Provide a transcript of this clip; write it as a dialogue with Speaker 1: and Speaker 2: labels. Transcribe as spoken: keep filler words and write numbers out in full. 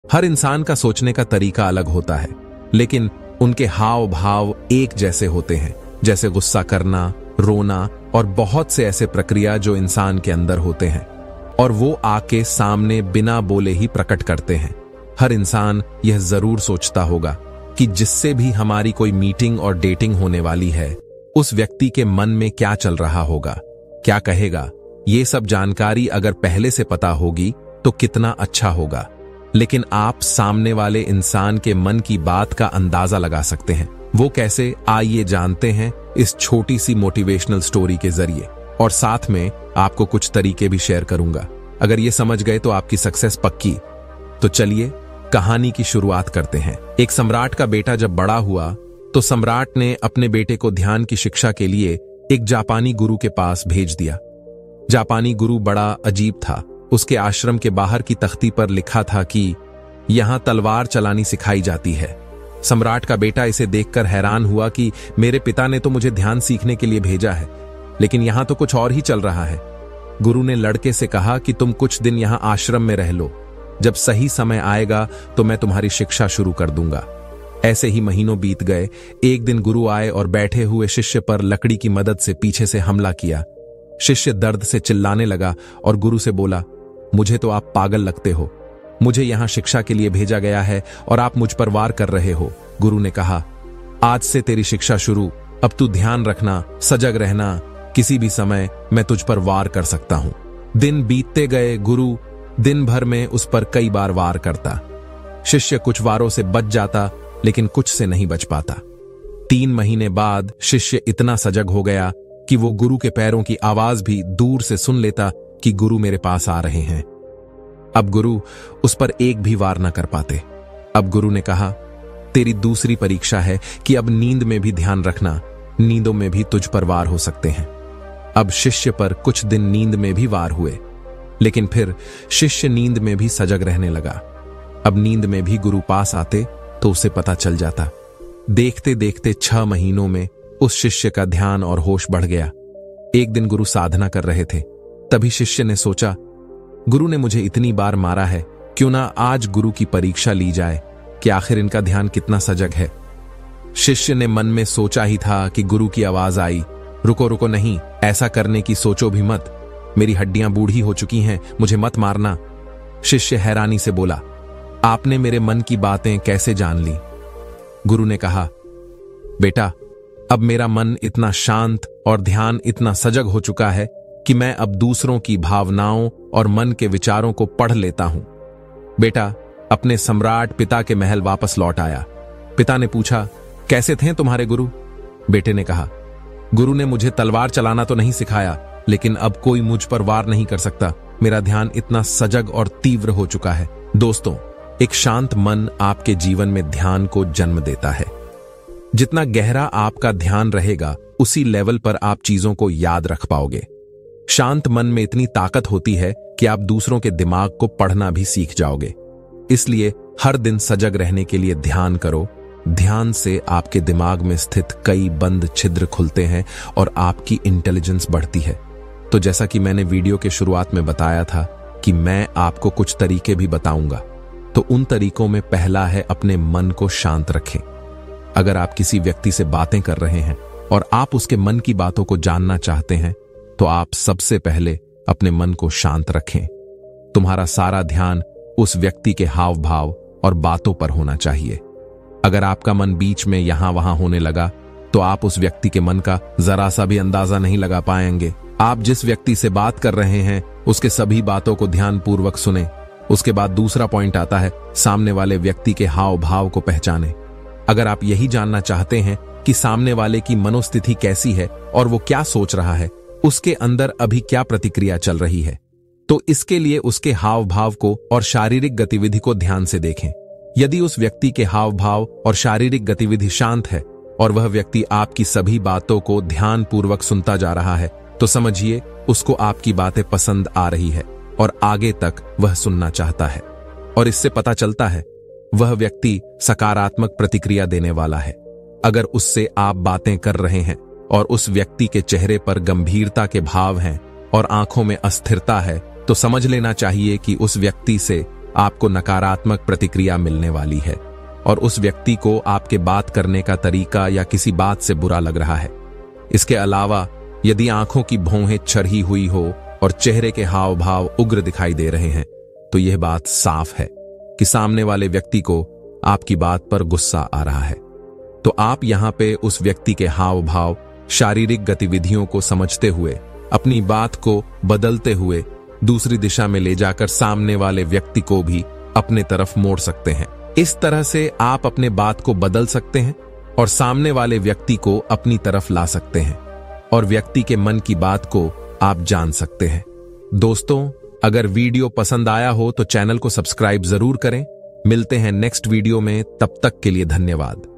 Speaker 1: हर इंसान का सोचने का तरीका अलग होता है, लेकिन उनके हाव भाव एक जैसे होते हैं, जैसे गुस्सा करना, रोना और बहुत से ऐसे प्रक्रिया जो इंसान के अंदर होते हैं और वो आके सामने बिना बोले ही प्रकट करते हैं। हर इंसान यह जरूर सोचता होगा कि जिससे भी हमारी कोई मीटिंग और डेटिंग होने वाली है, उस व्यक्ति के मन में क्या चल रहा होगा, क्या कहेगा। ये सब जानकारी अगर पहले से पता होगी तो कितना अच्छा होगा। लेकिन आप सामने वाले इंसान के मन की बात का अंदाजा लगा सकते हैं। वो कैसे, आइए जानते हैं इस छोटी सी मोटिवेशनल स्टोरी के जरिए, और साथ में आपको कुछ तरीके भी शेयर करूंगा। अगर ये समझ गए तो आपकी सक्सेस पक्की। तो चलिए कहानी की शुरुआत करते हैं। एक सम्राट का बेटा जब बड़ा हुआ तो सम्राट ने अपने बेटे को ध्यान की शिक्षा के लिए एक जापानी गुरु के पास भेज दिया। जापानी गुरु बड़ा अजीब था। उसके आश्रम के बाहर की तख्ती पर लिखा था कि यहां तलवार चलानी सिखाई जाती है। सम्राट का बेटा इसे देखकर हैरान हुआ कि मेरे पिता ने तो मुझे ध्यान सीखने के लिए भेजा है, लेकिन यहां तो कुछ और ही चल रहा है। गुरु ने लड़के से कहा कि तुम कुछ दिन यहां आश्रम में रह लो, जब सही समय आएगा तो मैं तुम्हारी शिक्षा शुरू कर दूंगा। ऐसे ही महीनों बीत गए। एक दिन गुरु आए और बैठे हुए शिष्य पर लकड़ी की मदद से पीछे से हमला किया। शिष्य दर्द से चिल्लाने लगा और गुरु से बोला, मुझे तो आप पागल लगते हो। मुझे यहां शिक्षा के लिए भेजा गया है और आप मुझ पर वार कर रहे हो। गुरु ने कहा, आज से तेरी शिक्षा शुरू। अब तू ध्यान रखना, सजग रहना, किसी भी समय मैं तुझ पर वार कर सकता हूं। दिन बीतते गए। गुरु दिन भर में उस पर कई बार वार करता। शिष्य कुछ वारों से बच जाता, लेकिन कुछ से नहीं बच पाता। तीन महीने बाद शिष्य इतना सजग हो गया कि वो गुरु के पैरों की आवाज भी दूर से सुन लेता कि गुरु मेरे पास आ रहे हैं। अब गुरु उस पर एक भी वार न कर पाते। अब गुरु ने कहा, तेरी दूसरी परीक्षा है कि अब नींद में भी ध्यान रखना, नींदों में भी तुझ पर वार हो सकते हैं। अब शिष्य पर कुछ दिन नींद में भी वार हुए, लेकिन फिर शिष्य नींद में भी सजग रहने लगा। अब नींद में भी गुरु पास आते तो उसे पता चल जाता। देखते देखते छह महीनों में उस शिष्य का ध्यान और होश बढ़ गया। एक दिन गुरु साधना कर रहे थे, तभी शिष्य ने सोचा, गुरु ने मुझे इतनी बार मारा है, क्यों ना आज गुरु की परीक्षा ली जाए कि आखिर इनका ध्यान कितना सजग है। शिष्य ने मन में सोचा ही था कि गुरु की आवाज आई, रुको रुको, नहीं, ऐसा करने की सोचो भी मत। मेरी हड्डियां बूढ़ी हो चुकी हैं, मुझे मत मारना। शिष्य हैरानी से बोला, आपने मेरे मन की बातें कैसे जान ली? गुरु ने कहा, बेटा, अब मेरा मन इतना शांत और ध्यान इतना सजग हो चुका है कि मैं अब दूसरों की भावनाओं और मन के विचारों को पढ़ लेता हूं। बेटा अपने सम्राट पिता के महल वापस लौट आया। पिता ने पूछा, कैसे थे तुम्हारे गुरु? बेटे ने कहा, गुरु ने मुझे तलवार चलाना तो नहीं सिखाया, लेकिन अब कोई मुझ पर वार नहीं कर सकता। मेरा ध्यान इतना सजग और तीव्र हो चुका है। दोस्तों, एक शांत मन आपके जीवन में ध्यान को जन्म देता है। जितना गहरा आपका ध्यान रहेगा, उसी लेवल पर आप चीजों को याद रख पाओगे। शांत मन में इतनी ताकत होती है कि आप दूसरों के दिमाग को पढ़ना भी सीख जाओगे। इसलिए हर दिन सजग रहने के लिए ध्यान करो। ध्यान से आपके दिमाग में स्थित कई बंद छिद्र खुलते हैं और आपकी इंटेलिजेंस बढ़ती है। तो जैसा कि मैंने वीडियो के शुरुआत में बताया था कि मैं आपको कुछ तरीके भी बताऊंगा, तो उन तरीकों में पहला है अपने मन को शांत रखें। अगर आप किसी व्यक्ति से बातें कर रहे हैं और आप उसके मन की बातों को जानना चाहते हैं, तो आप सबसे पहले अपने मन को शांत रखें। तुम्हारा सारा ध्यान उस व्यक्ति के हाव भाव और बातों पर होना चाहिए। अगर आपका मन बीच में यहां वहां होने लगा, तो आप उस व्यक्ति के मन का जरा सा भी अंदाजा नहीं लगा पाएंगे। आप जिस व्यक्ति से बात कर रहे हैं, उसके सभी बातों को ध्यानपूर्वक सुने। उसके बाद दूसरा पॉइंट आता है, सामने वाले व्यक्ति के हाव भाव को पहचाने। अगर आप यही जानना चाहते हैं कि सामने वाले की मनोस्थिति कैसी है और वो क्या सोच रहा है, उसके अंदर अभी क्या प्रतिक्रिया चल रही है, तो इसके लिए उसके हाव भाव को और शारीरिक गतिविधि को ध्यान से देखें। यदि उस व्यक्ति के हाव भाव और शारीरिक गतिविधि शांत है और वह व्यक्ति आपकी सभी बातों को ध्यानपूर्वक सुनता जा रहा है, तो समझिए उसको आपकी बातें पसंद आ रही है और आगे तक वह सुनना चाहता है। और इससे पता चलता है वह व्यक्ति सकारात्मक प्रतिक्रिया देने वाला है। अगर उससे आप बातें कर रहे हैं और उस व्यक्ति के चेहरे पर गंभीरता के भाव हैं और आंखों में अस्थिरता है, तो समझ लेना चाहिए कि उस व्यक्ति से आपको नकारात्मक प्रतिक्रिया मिलने वाली है और उस व्यक्ति को आपके बात करने का तरीका या किसी बात से बुरा लग रहा है। इसके अलावा यदि आंखों की भौहें चढ़ी हुई हो और चेहरे के हाव भाव उग्र दिखाई दे रहे हैं, तो यह बात साफ है कि सामने वाले व्यक्ति को आपकी बात पर गुस्सा आ रहा है। तो आप यहां पे उस व्यक्ति के हाव भाव, शारीरिक गतिविधियों को समझते हुए, अपनी बात को बदलते हुए दूसरी दिशा में ले जाकर सामने वाले व्यक्ति को भी अपने तरफ मोड़ सकते हैं। इस तरह से आप अपने बात को बदल सकते हैं और सामने वाले व्यक्ति को अपनी तरफ ला सकते हैं और व्यक्ति के मन की बात को आप जान सकते हैं। दोस्तों, अगर वीडियो पसंद आया हो तो चैनल को सब्सक्राइब जरूर करें। मिलते हैं नेक्स्ट वीडियो में, तब तक के लिए धन्यवाद।